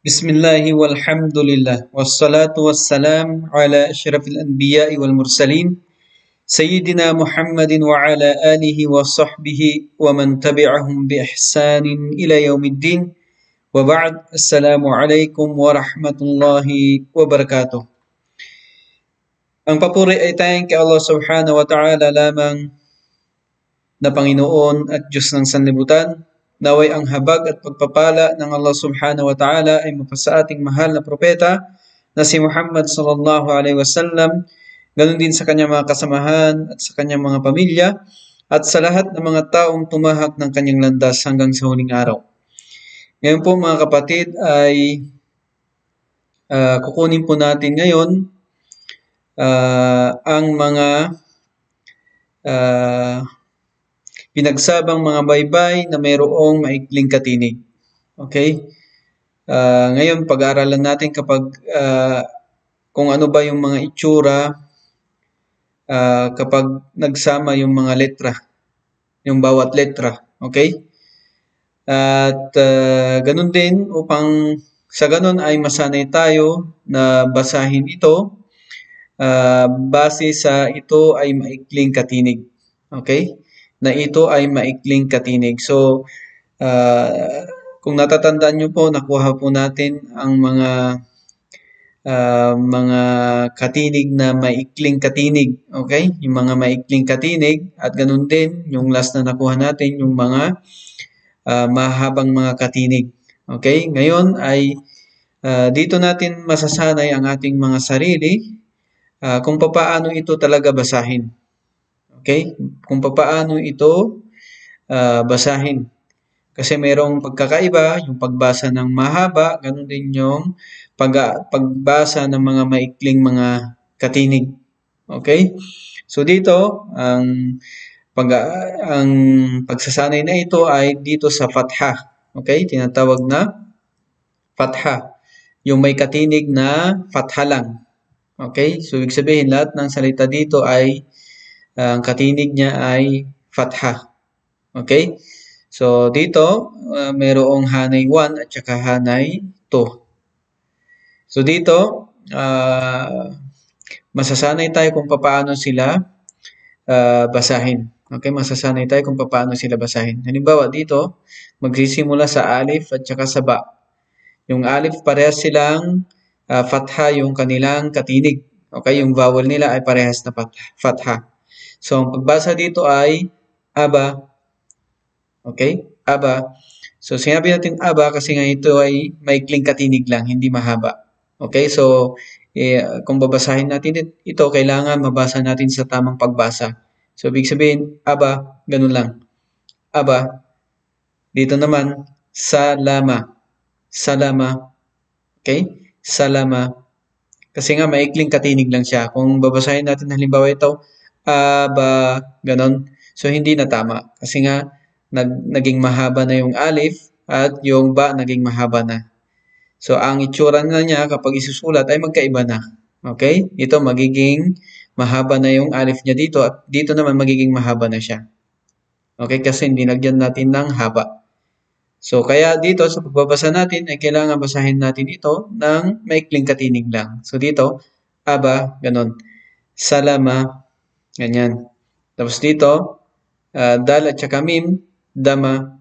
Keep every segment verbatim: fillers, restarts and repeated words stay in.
بسم الله والحمد لله والصلاة والسلام على أشرف الأنبياء والمرسلين سيدنا محمد وعلى آله وصحبه ومن تبعهم بإحسان إلى يوم الدين وبعد السلام عليكم ورحمة الله وبركاته. Ang papuri ay tayong kay Allah subhanahu wa ta'ala lamang na Panginoon at Diyos ng sanlibutan. Naway ang habag at pagpapala ng Allah subhanahu wa ta'ala ay mapasa ating mahal na propeta na si Muhammad sallallahu alaihi wasallam, ganun din sa kanyang mga kasamahan at sa kanyang mga pamilya at sa lahat ng mga taong tumahak ng kanyang landas hanggang sa huling araw. Ngayon po mga kapatid ay uh, kukunin po natin ngayon uh, ang mga uh, pinagsabang mga baybay na mayroong maikling katinig. Okay? Uh, ngayon, pag-aaralan natin kapag uh, kung ano ba yung mga itsura uh, kapag nagsama yung mga letra, yung bawat letra. Okay? At uh, ganun din, upang sa ganun ay masanay tayo na basahin ito uh, base sa ito ay maikling katinig. Okay? Na ito ay maikling katinig. So, uh, kung natatandaan nyo po, nakuha po natin ang mga uh, mga katinig na maikling katinig. Okay? Yung mga maikling katinig at ganun din, yung last na nakuha natin, yung mga uh, mahabang mga katinig. Okay? Ngayon ay uh, dito natin masasanay ang ating mga sarili uh, kung paano ito talaga basahin. Okay? Kung paano ito uh, basahin. Kasi mayroong pagkakaiba, yung pagbasa ng mahaba, ganun din yung pag, pagbasa ng mga maikling mga katinig. Okay? So dito, ang pag ang pagsasanay na ito ay dito sa fatha. Okay? Tinatawag na fatha. Yung may katinig na fatha lang. Okay? So ibig sabihin lahat ng salita dito ay ang katinig niya ay fatha. Okay? So, dito, uh, mayroong hanay one at saka hanay two. So, dito, uh, masasanay tayo kung paano sila uh, basahin. Okay? Masasanay tayo kung paano sila basahin. Halimbawa, dito, magsisimula sa alif at saka sa ba. Yung alif, parehas silang uh, fatha yung kanilang katinig. Okay? Yung vowel nila ay parehas na fatha. So, ang pagbasa dito ay aba. Okay? Aba. So, sinabi natin aba kasi nga ito ay maikling katinig lang, hindi mahaba. Okay? So, eh, kung babasahin natin ito, kailangan mabasa natin sa tamang pagbasa. So, ibig sabihin, aba, ganun lang. Aba. Dito naman, salama. Salama. Okay? Salama. Kasi nga, maikling katinig lang siya. Kung babasahin natin halimbawa ito, aba, ganon. So, hindi na tama. Kasi nga, nag, naging mahaba na yung alif at yung ba naging mahaba na. So, ang itsura na niya kapag isusulat ay magkaiba na. Okay? Ito magiging mahaba na yung alif niya dito at dito naman magiging mahaba na siya. Okay? Kasi dinagyan natin ng haba. So, kaya dito sa pagbabasa natin ay kailangan basahin natin ito ng maikling katinig lang. So, dito, aba, ganon. Salama, ganyan. Tapos dito, uh, dal at saka mim, dama.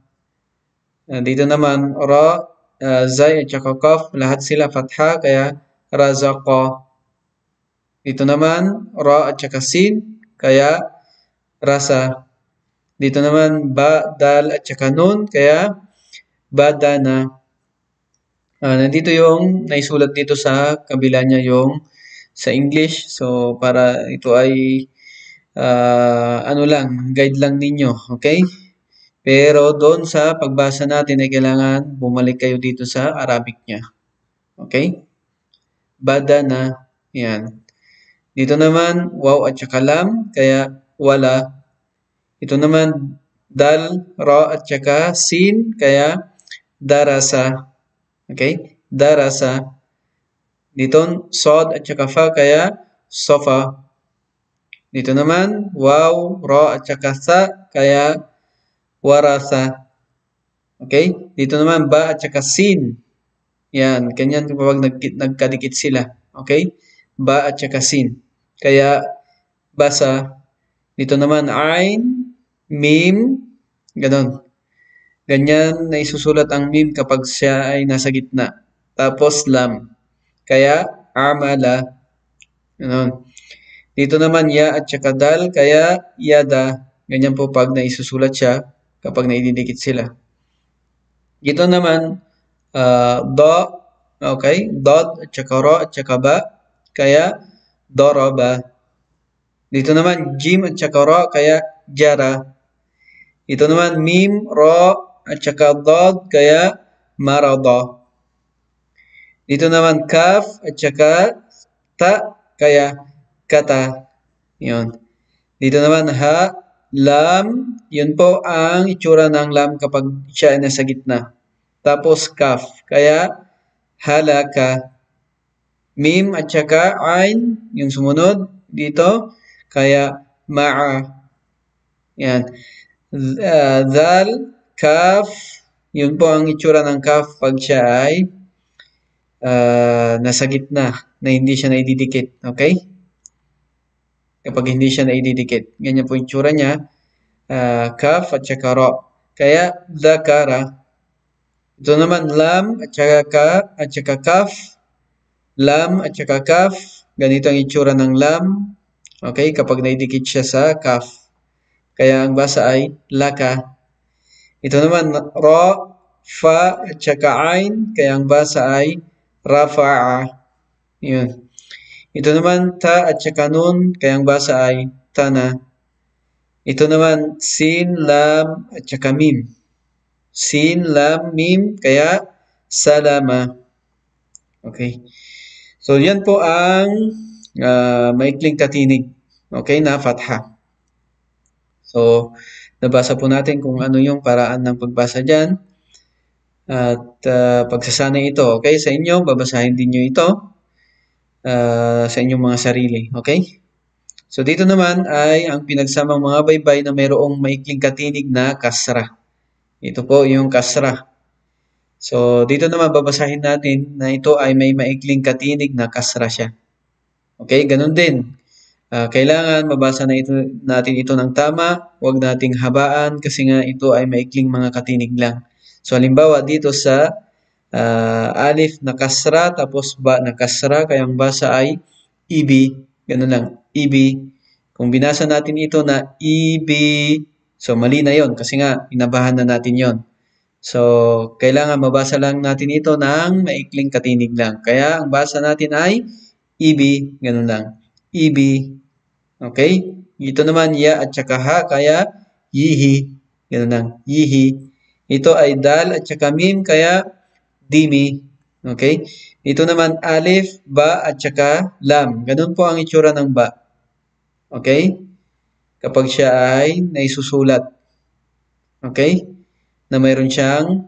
Uh, dito naman, ra, uh, zay at saka kaf, lahat sila fatha, kaya razaqa. Dito naman, ra at saka sin, kaya rasa. Dito naman, ba, dal at saka nun, kaya badana. Uh, nandito yung naisulat dito sa kabila niya yung sa English. So, para ito ay uh, ano lang, guide lang ninyo. Okay? Pero doon sa pagbasa natin ay kailangan bumalik kayo dito sa Arabic niya. Okay? Badana. Yan. Dito naman, waw at saka lam, kaya wala. Ito naman, dal, ra at saka sin, kaya darasa. Okay? Darasa. Dito, sod at saka fa, kaya sofa. Dito naman, waw, ra at saka sa, kaya warasa. Okay? Dito naman, ba at saka sin. Yan, ganyan kapag nag, nagkadikit sila. Okay? Ba at saka sin. Kaya, basa, dito naman, ain, mim, ganon. Ganyan na isusulat ang mim kapag siya ay nasa gitna. Tapos, lam. Kaya, amala. Ganon. Dito naman, ya at saka dal. Kaya, yada. Ganyan po pag naisusulat siya kapag naididikit sila. Dito naman, uh, do, okay, dot at saka ro at saka ba, kaya daraba. Dito naman, jim at saka ro, kaya jara. Dito naman, mim, ro at saka dod, kaya marada. Dito naman, kaf at saka ta, kaya kata. Yun. Dito naman, ha, lam, yun po ang itsura ng lam kapag siya ay nasa gitna. Tapos kaf, kaya halaka. Mim at saka ain, yung sumunod dito, kaya ma'a. Yan. Uh, dal, kaf, yun po ang itsura ng kaf pag siya ay uh, nasa gitna, na hindi siya naididikit. Okay? Kapag hindi siya naididikit. Ganyan po yung itsura niya. Uh, kaf at saka ro. Kaya dhakara. Ito naman lam at saka ka at saka kaf. Lam at saka kaf. Ganito ang itsura ng lam. Okay, kapag naidikit siya sa kaf. Kaya ang basa ay laka. Ito naman ro, fa at saka ain. Kaya ang basa ay rafa'a. Yun. Ito naman ta at saka nun. Kaya ang basa ay tana. Ito naman sin, lam at saka mim. Sin, lam, mim, kaya salama. Okay. So, yan po ang uh, maikling katinig. Okay, na fatha. So, nabasa po natin kung ano yung paraan ng pagbasa dyan. At uh, pagsasanay ito. Okay, sa inyo, babasahin din nyo ito uh, sa inyong mga sarili. Okay? So, dito naman ay ang pinagsamang mga baybay na mayroong maikling katinig na kasra. Ito po yung kasra. So, dito naman babasahin natin na ito ay may maikling katinig na kasra siya. Okay, ganun din. Uh, kailangan mabasa na ito, natin ito ng tama. Huwag nating habaan kasi nga ito ay maikling mga katinig lang. So, halimbawa dito sa uh, alif na kasra tapos ba na kasra, kaya ang basa ay ibi. Ganun lang, ibi. Kung binasa natin ito na ibi, so mali na yon kasi nga inabahan na natin yon. So, kailangan mabasa lang natin ito ng maikling katinig lang. Kaya ang basa natin ay ibi, ganun lang. Ibi. Okay? Ito naman ya at saka ha, kaya yihi. Ganun lang. Yihi. Ito ay dal at saka mim, kaya dimi. Okay? Ito naman alif, ba at saka lam. Ganun po ang itsura ng ba. Okay? Kapag siya ay naisusulat. Okay? Na mayroon siyang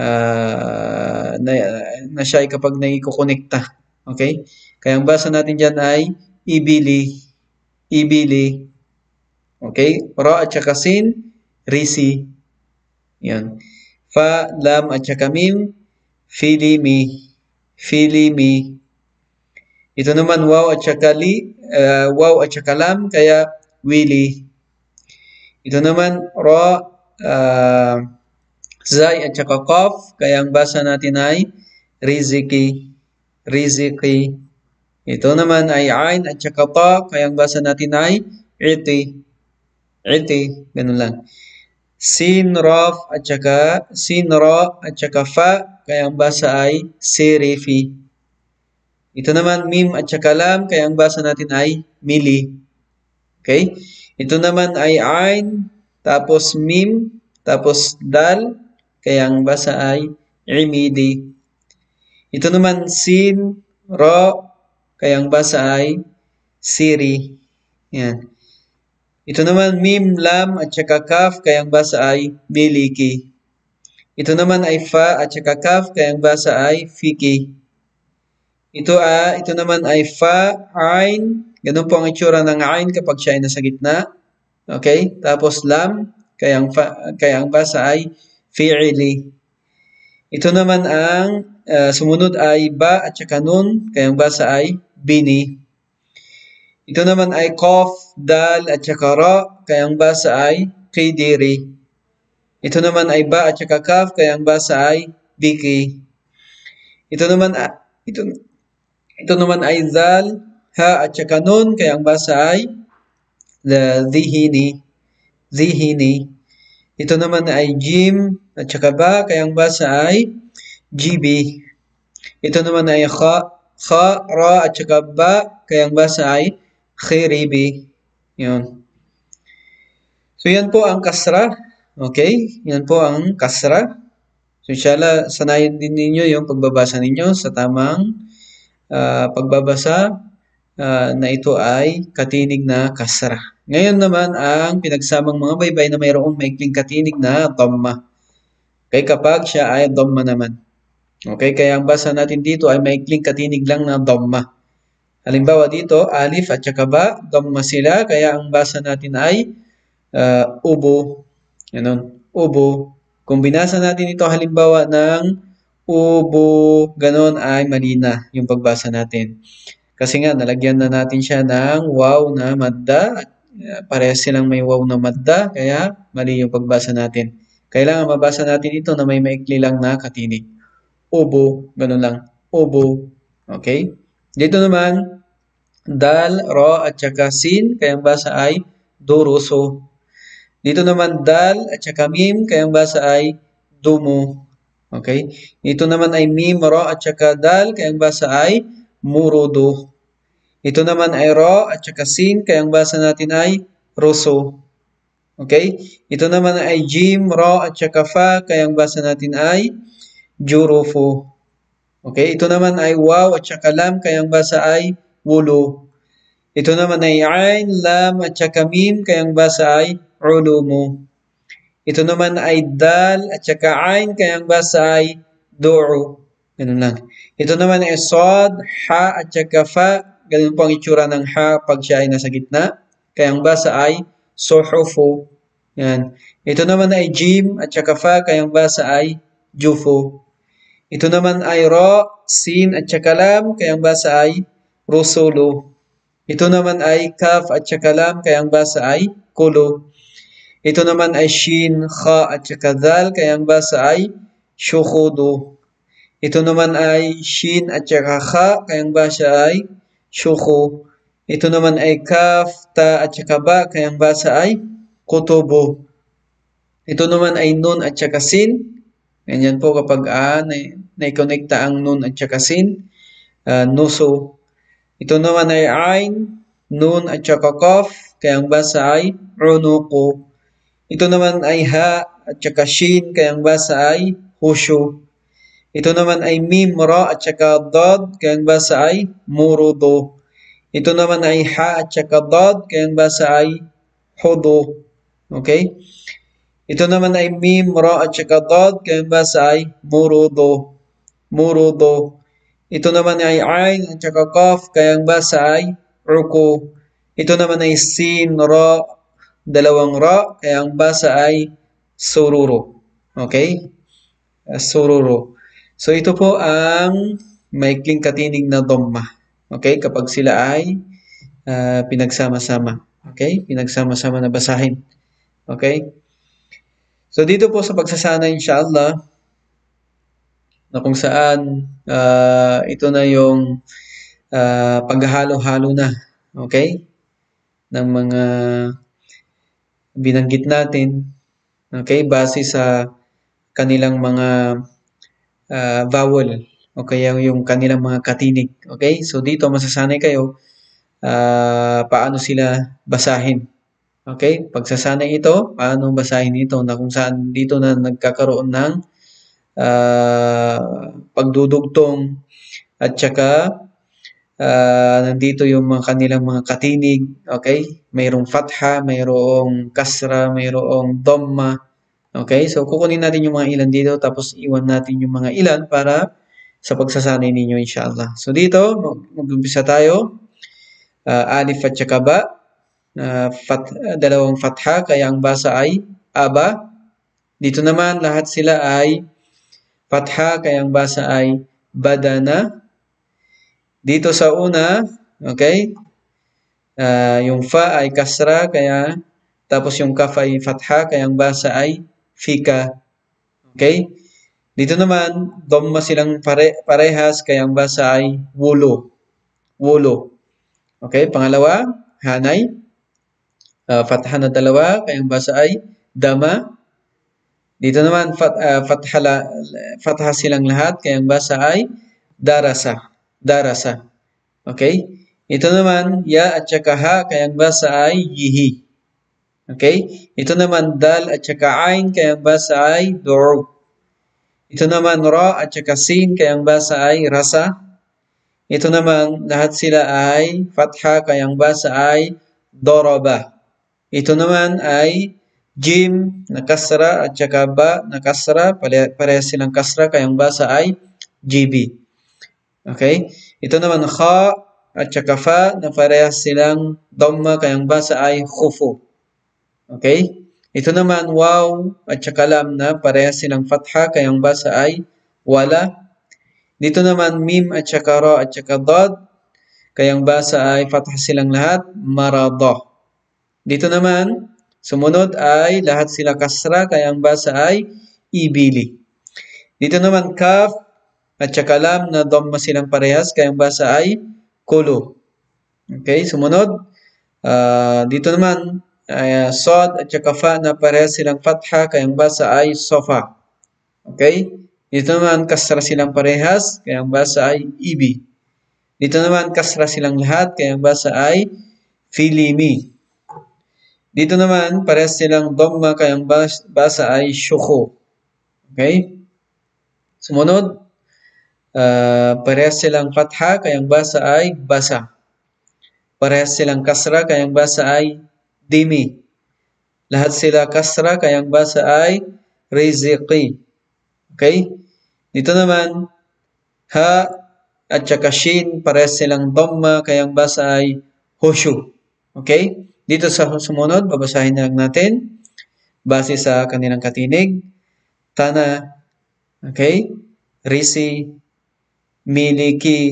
uh, na, na siya ay kapag naikukonekta. Okay? Kaya ang basa natin dyan ay ibili. Ibili. Okay? Ra at saka sin, risi. Yan. Fa, lam at saka mim, filimi. Filimi. Ito naman waw at saka li, uh, waw at saka lam, kaya wili. Ito naman ra, uh, zay at saka qaf, kaya ang basa natin ay riziki. Riziki. Ito naman ay ain at saka ta, kaya ang basa natin ay iti. Iti. Ganun lang. Sin, raf at saka sin, ra at saka fa, kaya ang basa ay sirifi. Ito naman mim at saka lam, kaya ang basa natin ay mili. Okay? Ito naman ay ain, tapos mim, tapos dal, kaya ang basa ay imidi. Ito naman sin, ra, kaya ang basa ay siri. Yan. Ito naman mim, lam at saka kaf, kaya ang basa ay miliki. Ito naman ay fa at saka kaf, kaya ang basa ay fiki. Ito, ah, ito naman ay fa, ain. Ganun po ang itsura ng ain kapag siya ay nasa gitna. Okay? Tapos lam, kaya ang, fa, kaya ang basa ay fi'ili. Ito naman ang uh, sumunod ay ba at saka nun, kaya ang basa ay bini. Ito naman ay qaf, dal at saka ra, kaya ang basa ay qidiri. Ito naman ay ba at saka kaf, kaya ang basa ay biki. Ito naman ito ito naman ay zal, ha at saka nun, kaya ang basa ay dhihini. Dhihini. Ito naman ay jim at saka ba, kaya ang basa ay jibi. Ito naman ay kha, kha, ra at saka ba, kaya ang basa ay khiribi. Yun. So yan po ang kasra. Okay? Yan po ang kasra. So inshallah, sanayin din ninyo yung pagbabasa ninyo sa tamang uh, pagbabasa uh, na ito ay katinig na kasra. Ngayon naman ang pinagsamang mga baybay na mayroong maikling katinig na dhamma. Okay, kapag siya ay dhamma naman. Okay, kaya ang basa natin dito ay maikling katinig lang na dhamma. Halimbawa dito, alif at saka ba, dhamma sila, kaya ang basa natin ay uh, ubo. Ganun, ubo. Kung binasa natin ito halimbawa ng ubo, ganun ay mali na yung pagbasa natin. Kasi nga, nalagyan na natin siya ng waw na madda. Parehas silang may waw na madda, kaya mali yung pagbasa natin. Kailangan mabasa natin ito na may maikli lang na katinig. Ubo, ganun lang. Ubo. Okay? Dito naman, dal, ra, at saka sin, kaya ang basa ay duruso. Dito naman, dal, at saka mim, kaya ang basa ay dumo. Okay? Dito naman ay mim, ra, at saka dal, kaya ang basa ay murudo. Ito naman ay ra, at saka sin, kaya ang basa natin ay ruso. Okay? Ito naman ay jim, ra, at saka fa, kaya ang basa natin ay jurufu. Okay, ito naman ay waw at saka lam, kaya ang basa ay wulo. Ito naman ay ain, lam at saka mim, kaya ang basa ay ulumu. Ito naman ay dal at saka ain, kaya ang basa ay du'u. Ganun lang. Ito naman ay sad, ha at saka fa, ganun po ang itsura ng ha pag siya ay nasa gitna, kaya ang basa ay suhufu. Yan. Ito naman ay jim at saka fa, kaya ang basa ay jufu. Ito naman ay ra, sin at saka lam, kaya ang basa ay rusulu. Ito naman ay kaf at saka lam, kaya ang basa ay kulo. Ito naman ay shin, kha at saka dal, kaya ang basa ay syukhudu. Ito naman ay shin at saka kha, kaya ang basa ay syukhu. Ito naman ay kaf, ta at saka ba, kaya ang basa ay kutubu. Ito naman ay nun at saka sin. Ganyan po kapag ah, na-connecta ang nun at saka sin, uh, nuso. Ito naman ay ain, nun at saka qaf, kaya ang basa ay unuqu. Ito naman ay ha at saka shin, kaya ang basa ay hushu. Ito naman ay mim, ra at saka dad, kaya ang basa ay murudo. Ito naman ay ha at saka dad, kaya ang basa ay hudu. Okay? Ito naman ay mim, ra at saka dad, kaya ang basa ay murudo. Murudo. Ito naman ay ain at saka qaf, kaya ang basa ay uku. Ito naman ay sin, ra, dalawang ra, kaya ang basa ay sururo. Okay? Uh, sururo. So ito po ang maikling katinig na dhamma. Okay? Kapag sila ay uh, pinagsama-sama. Okay? Pinagsama-sama na basahin. Okay? So dito po sa pagsasana inshallah na kung saan uh, ito na yung uh, paghahalo-halo na, okay, ng mga binanggit natin, okay, base sa kanilang mga uh, vowel, okay, yung kanilang mga katinig, okay. So dito masasanay kayo uh, paano sila basahin. Okay, pagsasanay ito, paano basahin ito na kung saan dito na nagkakaroon ng uh, pagdudugtong at saka uh, nandito yung mga kanilang mga katinig, okay? Mayroong fatha, mayroong kasra, mayroong dhamma, okay? So kukunin natin yung mga ilan dito tapos iwan natin yung mga ilan para sa pagsasanay ninyo inshallah. So dito, mag-umpisa tayo. Uh, alif at saka ba. Uh, fat, uh, dalawang fatha, kaya ang basa ay aba. Dito naman lahat sila ay fatha, kaya ang basa ay badana. Dito sa una, okay, uh, yung fa ay kasra, kaya tapos yung kaf ay fatha, kaya ang basa ay fika. Okay? Dito naman, dhamma silang pare parehas, kaya ang basa ay wulo. Wulo. Okay? Pangalawa, hanay. Uh, fatha na dalawa, kaya ang basa ay dama. Dito naman, fat, uh, fatha, la, fatha silang lahat, kaya ang basa ay darasa. Darasa. Okay? Ito naman, ya at saka ha, kaya ang basa ay yihi. Okay? Ito naman, dal at saka ain, kaya ang basa ay du'u. Ito naman, ra at saka sin, kaya ang basa ay rasa. Ito naman, lahat sila ay fatha, kaya ang basa ay doraba. Ito naman ay jim na kasra at saka ba na kasra, parehas silang kasra, kaya ang basa ay jibi. Okay? Ito naman, kha at saka fa na parehas silang dhamma, kaya ang basa ay khufu. Okay? Ito naman, waw at saka lam na parehas silang fatha, kaya ang basa ay wala. Dito naman, mim at saka ra at saka dad, kaya ang basa ay fatha silang lahat, marada. Dito naman, sumunod ay lahat sila kasra, kaya ang basa ay ibili. Dito naman, kaf at saka lam na dhamma silang parehas, kaya ang basa ay kulo. Okay, sumunod. Uh, dito naman, Uh, sod at saka fa na parehas silang fatha, kaya ang basa ay sofa. Okay? Dito naman, kasra silang parehas, kaya ang basa ay ibi. Dito naman, kasra silang lahat, kaya ang basa ay filimi. Dito naman, parehas silang dhamma, kaya ang basa ay syukho. Okay? Sumunod, uh, parehas silang fatha, kaya ang basa ay basa. Parehas silang kasra, kaya ang basa ay dimi. Lahat sila kasra, kaya ang basa ay rizqi. Okay? Dito naman, ha at saka shin, parehas silang dhamma, kaya ang basa ay hushu. Okay? Dito sa sumunod, babasahin na lang natin. Base sa kanilang katinig. Tana, okay? Risi, miliki,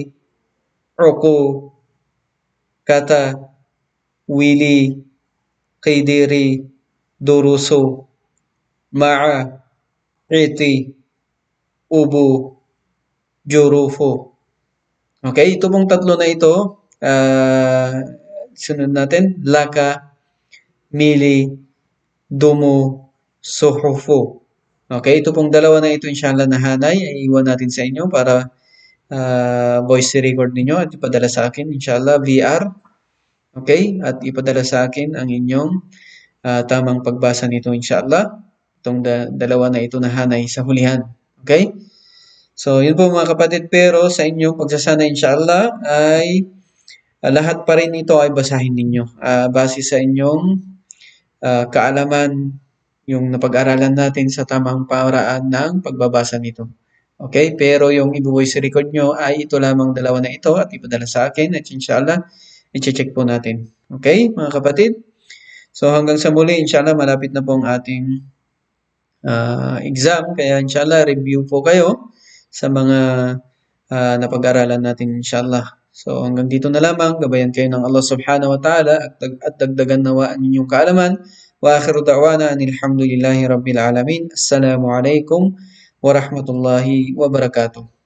uku, kata, wili, qidiri, durusu, ma'a, iti, ubu, jurufu. Okay, ito pong tatlo na ito, uh, sunod natin, laka, mili, dumu, suhufu. Okay, ito pong dalawa na ito, inshallah na hanay, ay iwan natin sa inyo para uh, voice record ninyo at ipadala sa akin, inshallah, V R. Okay, at ipadala sa akin ang inyong uh, tamang pagbasa nito, inshallah. Itong da dalawa na ito na hanay sa hulihan. Okay? So, yun po mga kapatid. Pero sa inyong pagsasana, inshallah, ay uh, lahat pa rin ito ay basahin ninyo. Uh, base sa inyong uh, kaalaman, yung napag-aralan natin sa tamang paraan ng pagbabasa nito. Okay? Pero yung i-voice record nyo ay ito lamang dalawa na ito at ipadala sa akin at inshallah, i-check po natin. Okay, mga kapatid? So, hanggang sa muli, inshallah, malapit na po ang ating uh, exam. Kaya, inshallah, review po kayo sa mga uh, napag-aralan natin, inshallah. So, hanggang dito na lamang. Gabayan kayo ng Allah subhanahu wa ta'ala at, at dagdagan nawaan ninyong kaalaman. Wa akhiru da'wana anilhamdulillahi rabbil alamin. Assalamu alaikum wa rahmatullahi wa barakatuh.